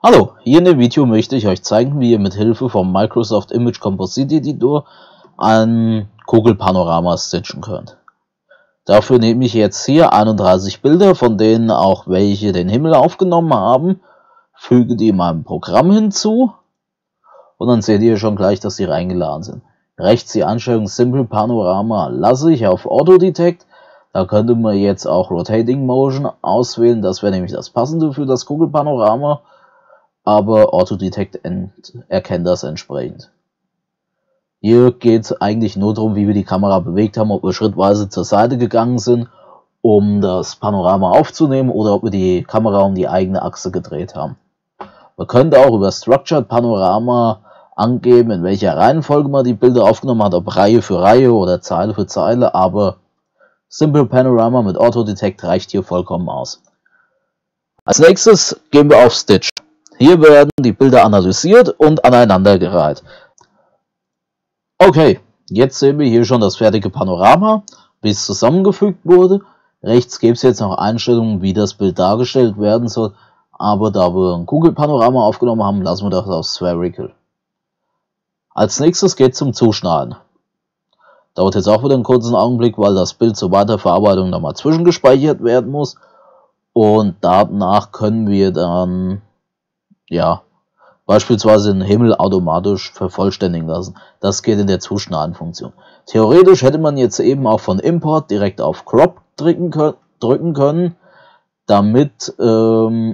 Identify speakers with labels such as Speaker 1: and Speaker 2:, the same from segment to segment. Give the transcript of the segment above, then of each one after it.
Speaker 1: Hallo, hier in dem Video möchte ich euch zeigen, wie ihr mit Hilfe vom Microsoft Image Composite Editor ein Kugelpanorama stitchen könnt. Dafür nehme ich jetzt hier 31 Bilder, von denen auch welche den Himmel aufgenommen haben, füge die in meinem Programm hinzu und dann seht ihr schon gleich, dass sie reingeladen sind. Rechts die Einstellung Simple Panorama lasse ich auf Auto Detect. Da könnte man jetzt auch Rotating Motion auswählen, das wäre nämlich das passende für das Kugelpanorama. Aber Auto Detect erkennt das entsprechend. Hier geht es eigentlich nur darum, wie wir die Kamera bewegt haben, ob wir schrittweise zur Seite gegangen sind, um das Panorama aufzunehmen, oder ob wir die Kamera um die eigene Achse gedreht haben. Man könnte auch über Structured Panorama angeben, in welcher Reihenfolge man die Bilder aufgenommen hat, ob Reihe für Reihe oder Zeile für Zeile, aber Simple Panorama mit Auto Detect reicht hier vollkommen aus. Als nächstes gehen wir auf Stitch. Hier werden die Bilder analysiert und aneinandergereiht. Okay, jetzt sehen wir hier schon das fertige Panorama, wie es zusammengefügt wurde. Rechts gibt es jetzt noch Einstellungen, wie das Bild dargestellt werden soll, aber da wir ein Kugelpanorama aufgenommen haben, lassen wir das auf Spherical. Als nächstes geht es zum Zuschneiden. Dauert jetzt auch wieder einen kurzen Augenblick, weil das Bild zur Weiterverarbeitung nochmal zwischengespeichert werden muss. Und danach können wir dann beispielsweise den Himmel automatisch vervollständigen lassen. Das geht in der Zuschneiden-Funktion. Theoretisch hätte man jetzt eben auch von Import direkt auf Crop drücken können, damit die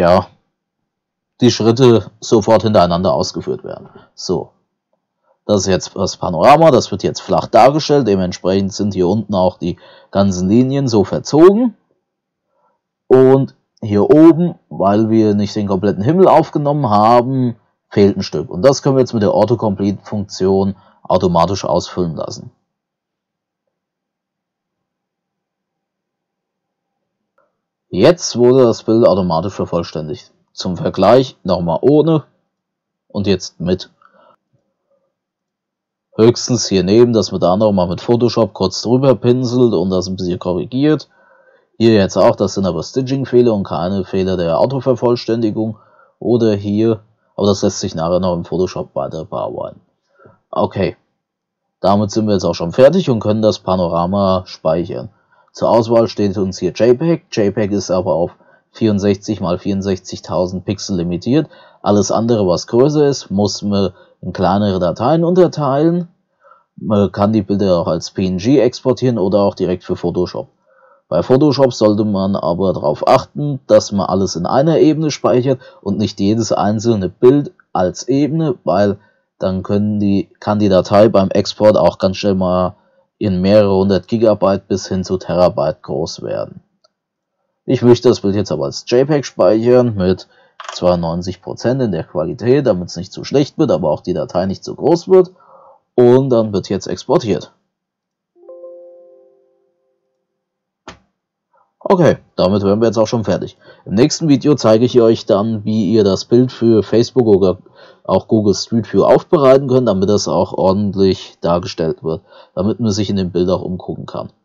Speaker 1: Schritte sofort hintereinander ausgeführt werden. So, das ist jetzt das Panorama, das wird jetzt flach dargestellt, dementsprechend sind hier unten auch die ganzen Linien so verzogen. Und hier oben, weil wir nicht den kompletten Himmel aufgenommen haben, fehlt ein Stück. Und das können wir jetzt mit der Autocomplete-Funktion automatisch ausfüllen lassen. Jetzt wurde das Bild automatisch vervollständigt. Zum Vergleich nochmal ohne und jetzt mit. Höchstens hier neben, dass man da nochmal mit Photoshop kurz drüber pinselt und das ein bisschen korrigiert. Hier jetzt auch, das sind aber Stitching-Fehler und keine Fehler der Autovervollständigung. Oder hier, aber das lässt sich nachher noch im Photoshop weiter bearbeiten. Okay, damit sind wir jetzt auch schon fertig und können das Panorama speichern. Zur Auswahl steht uns hier JPEG. JPEG ist aber auf 64 x 64.000 Pixel limitiert. Alles andere, was größer ist, muss man in kleinere Dateien unterteilen. Man kann die Bilder auch als PNG exportieren oder auch direkt für Photoshop. Bei Photoshop sollte man aber darauf achten, dass man alles in einer Ebene speichert und nicht jedes einzelne Bild als Ebene, weil dann kann die Datei beim Export auch ganz schnell mal in mehrere hundert Gigabyte bis hin zu Terabyte groß werden. Ich möchte das Bild jetzt aber als JPEG speichern mit 92% in der Qualität, damit es nicht zu schlecht wird, aber auch die Datei nicht zu groß wird. Und dann wird jetzt exportiert. Okay, damit wären wir jetzt auch schon fertig. Im nächsten Video zeige ich euch dann, wie ihr das Bild für Facebook oder auch Google Street View aufbereiten könnt, damit das auch ordentlich dargestellt wird, damit man sich in dem Bild auch umgucken kann.